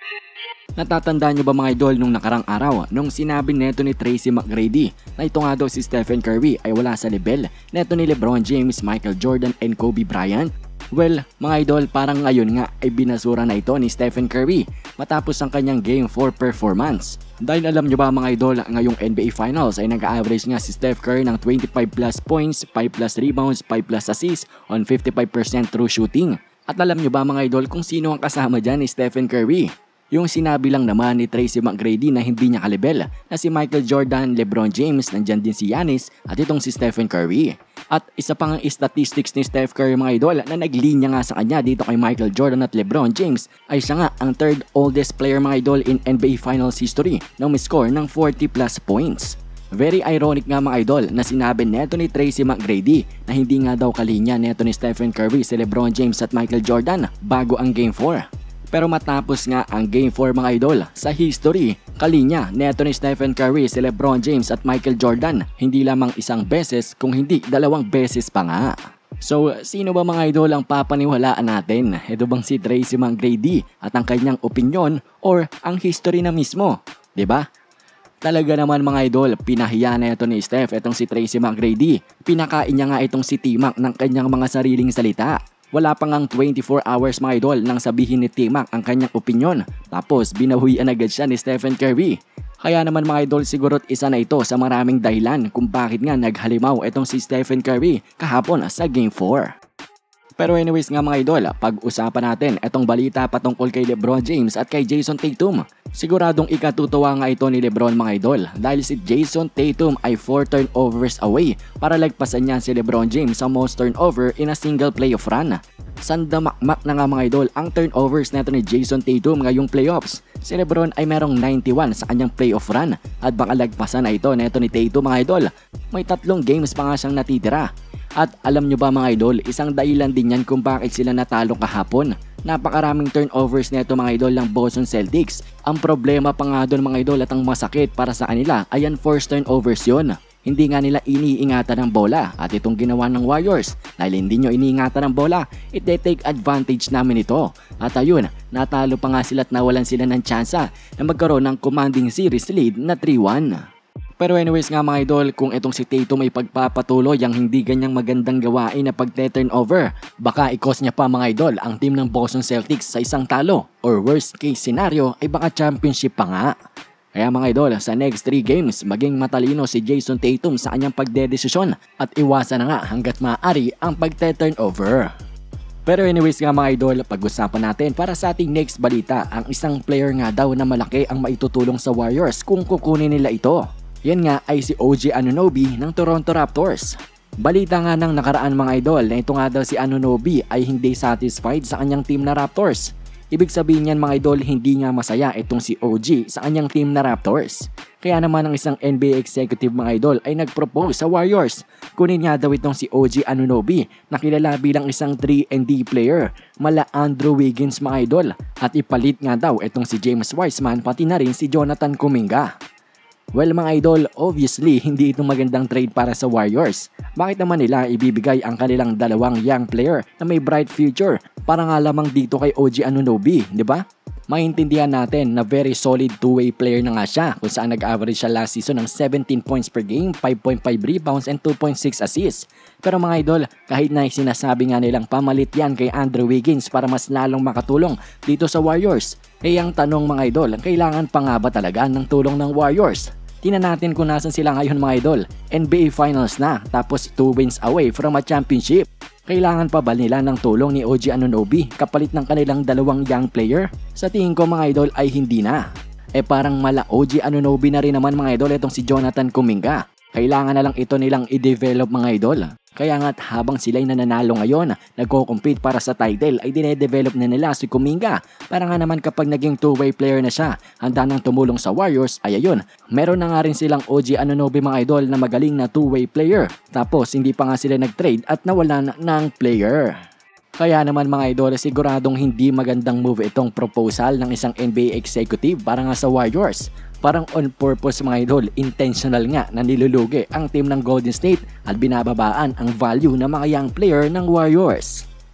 Natatandaan nyo ba mga idol nung nakarang araw nung sinabi neto ni Tracy McGrady na ito nga daw si Stephen Curry ay wala sa level neto ni LeBron James, Michael Jordan and Kobe Bryant? Well, mga idol, parang ngayon nga ay binasura na ito ni Stephen Curry matapos ang kanyang Game 4 performance. Dahil alam nyo ba mga idol, ngayong NBA Finals ay nag-average nga si Steph Curry ng 25 plus points, 5 plus rebounds, 5 plus assists on 55% true shooting. At alam nyo ba mga idol kung sino ang kasama dyan ni Stephen Curry? Yung sinabi lang naman ni Tracy McGrady na hindi niya kalibel na si Michael Jordan, LeBron James, nandyan din si Giannis at itong si Stephen Curry. At isa pang statistics ni Steph Curry mga idol na naglinya nga sa kanya dito kay Michael Jordan at LeBron James ay siya nga ang third oldest player mga idol in NBA Finals history na may score ng 40 plus points. Very ironic nga mga idol na sinabi neto ni Tracy McGrady na hindi nga daw kalinya neto ni Stephen Curry si LeBron James at Michael Jordan bago ang Game 4. Pero matapos nga ang Game 4 mga idol, sa history, kalinya neto ni Stephen Curry si LeBron James at Michael Jordan hindi lamang isang beses kung hindi 2 beses pa nga. So sino ba mga idol ang papaniwalaan natin? Ito bang si Tracy McGrady at ang kanyang opinion or ang history na mismo? 'Di ba? Talaga naman mga idol, pinahiya na ito ni Steph itong si Tracy McGrady. Pinakain niya nga itong si T-Mac ng kanyang mga sariling salita. Wala pa ngang 24 hours mga idol nang sabihin ni T-Mac ang kanyang opinyon. Tapos binawian agad siya ni Stephen Curry. Kaya naman mga idol sigura't isa na ito sa maraming dahilan kung bakit nga naghalimaw itong si Stephen Curry kahapon sa Game 4. Pero anyways nga mga idol, pag-usapan natin itong balita patungkol kay LeBron James at kay Jason Tatum. Siguradong ikatutuwa nga ito ni LeBron mga idol dahil si Jason Tatum ay 4 turnovers away para lagpasan niya si LeBron James sa most turnover in a single playoff run. Sandamakmak na nga mga idol ang turnovers neto ni Jason Tatum ngayong playoffs. Si LeBron ay merong 91 sa kanyang playoff run at baka lagpasan na ito neto ni Tatum mga idol. May 3 games pa nga siyang natitira. At alam nyo ba mga idol, isang dahilan din yan kung bakit sila natalo kahapon. Napakaraming turnovers neto mga idol ng Boston Celtics. Ang problema pa nga doon mga idol at ang masakit para sa kanila ay ang forced turnovers yun. Hindi nga nila iniingatan ng bola at itong ginawa ng Warriors. Dahil hindi nyo iniingatan ng bola, ite-take advantage namin ito. At ayun, natalo pa nga sila at nawalan sila ng tsansa na magkaroon ng commanding series lead na 3-1. Pero anyways nga mga idol, kung itong si Tatum ay pagpapatuloy ang hindi ganyang magandang gawain na pagte-turnover, baka i-cause niya pa mga idol ang team ng Boston Celtics sa isang talo or worst case scenario ay baka championship pa nga. Kaya mga idol, sa next 3 games, maging matalino si Jason Tatum sa kanyang pagdedesisyon at iwasan na nga hanggat maaari ang pagte-turnover. Pero anyways nga mga idol, pag-usapan natin para sa ating next balita ang isang player nga daw na malaki ang maitutulong sa Warriors kung kukunin nila ito. Yan nga ay si OG Anunoby ng Toronto Raptors. Balita nga ng nakaraan mga idol na ito nga daw si Anunoby ay hindi satisfied sa kanyang team na Raptors. Ibig sabihin yan mga idol, hindi nga masaya itong si OG sa kanyang team na Raptors. Kaya naman ang isang NBA executive mga idol ay nag-propose sa Warriors. Kunin nga daw itong si OG Anunoby na kilala bilang isang 3-and-D player mala Andrew Wiggins mga idol. At ipalit nga daw itong si James Wiseman pati na rin si Jonathan Kuminga. Well mga idol, obviously hindi ito magandang trade para sa Warriors. Bakit naman nila ibibigay ang kanilang 2 young player na may bright future para nga lamang dito kay OG Anunoby, di ba? Maintindihan natin na very solid 2-way player na nga siya kung saan nag-average siya last season ng 17 points per game, 5.5 rebounds and 2.6 assists. Pero mga idol, kahit na sinasabi nga nilang pamalit yan kay Andrew Wiggins para mas lalong makatulong dito sa Warriors, ang tanong mga idol, kailangan pa nga ba talaga ng tulong ng Warriors? Tingnan natin kung nasan sila ngayon mga idol. NBA Finals na, tapos 2 wins away from a championship. Kailangan pa ba nila ng tulong ni OG Anunoby kapalit ng kanilang 2 young player? Sa tingin ko mga idol ay hindi na. Parang mala OG Anunoby na rin naman mga idol itong si Jonathan Kuminga. Kailangan na lang ito nilang i-develop mga idol. Kaya nga't habang sila'y nananalo ngayon, nagko-compete para sa title ay dine-develop na nila si Kuminga. Para nga naman kapag naging 2-way player na siya, handa nang tumulong sa Warriors ay ayun. Meron na nga rin silang OG Anunoby mga idol na magaling na 2-way player. Tapos hindi pa nga sila nag-trade at nawalan ng player. Kaya naman mga idol, siguradong hindi magandang move itong proposal ng isang NBA executive para nga sa Warriors. Parang on purpose mga idol, intentional nga na nilulugi ang team ng Golden State at binababaan ang value ng mga young player ng Warriors.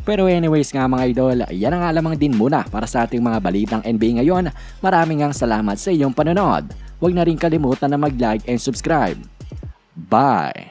Pero anyways nga mga idol, yan ang alamang din muna para sa ating mga balitang NBA ngayon. Maraming salamat sa iyong panonood. Huwag na rin kalimutan na mag-like and subscribe. Bye!